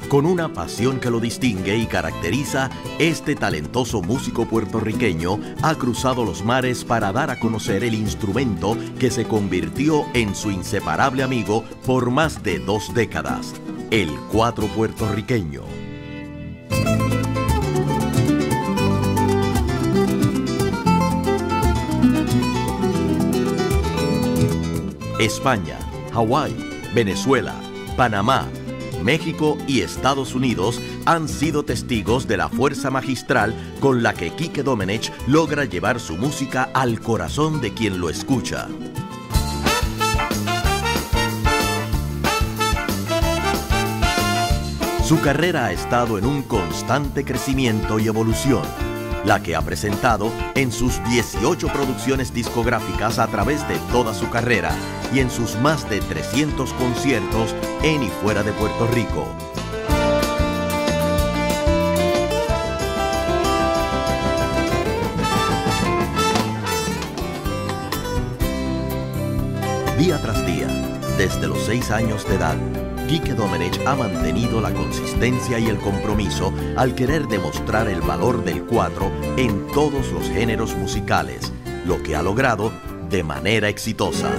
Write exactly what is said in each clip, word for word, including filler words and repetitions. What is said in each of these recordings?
Con una pasión que lo distingue y caracteriza, este talentoso músico puertorriqueño ha cruzado los mares para dar a conocer el instrumento que se convirtió en su inseparable amigo por más de dos décadas, el cuatro puertorriqueño. España, Hawái, Venezuela, Panamá, México y Estados Unidos han sido testigos de la fuerza magistral con la que Quique Domenech logra llevar su música al corazón de quien lo escucha. Su carrera ha estado en un constante crecimiento y evolución, la que ha presentado en sus dieciocho producciones discográficas a través de toda su carrera y en sus más de trescientos conciertos en y fuera de Puerto Rico. Día tras día, desde los seis años de edad, Quique Domenech ha mantenido la consistencia y el compromiso al querer demostrar el valor del cuatro en todos los géneros musicales, lo que ha logrado de manera exitosa.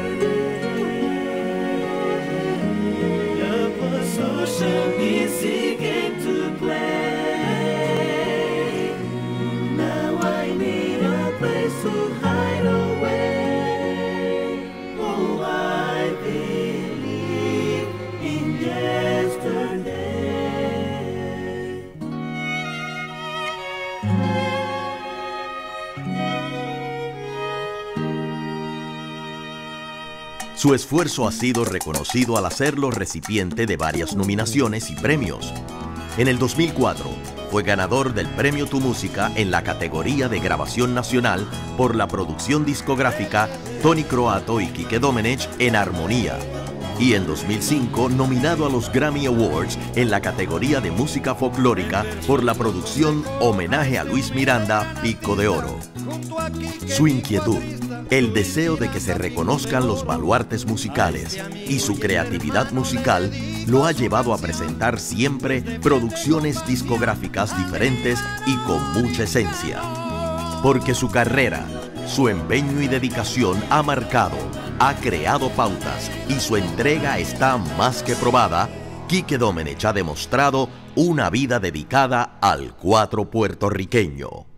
Su esfuerzo ha sido reconocido al hacerlo recipiente de varias nominaciones y premios. En el dos mil cuatro fue ganador del Premio Tu Música en la categoría de Grabación Nacional por la producción discográfica Tony Croatto y Quique Domenech en Armonía. Y en dos mil cinco nominado a los Grammy Awards en la categoría de Música Folclórica por la producción Homenaje a Luis Miranda, Pico de Oro. Su inquietud, el deseo de que se reconozcan los baluartes musicales y su creatividad musical lo ha llevado a presentar siempre producciones discográficas diferentes y con mucha esencia. Porque su carrera, su empeño y dedicación ha marcado, ha creado pautas y su entrega está más que probada, Quique Domenech ha demostrado una vida dedicada al cuatro puertorriqueño.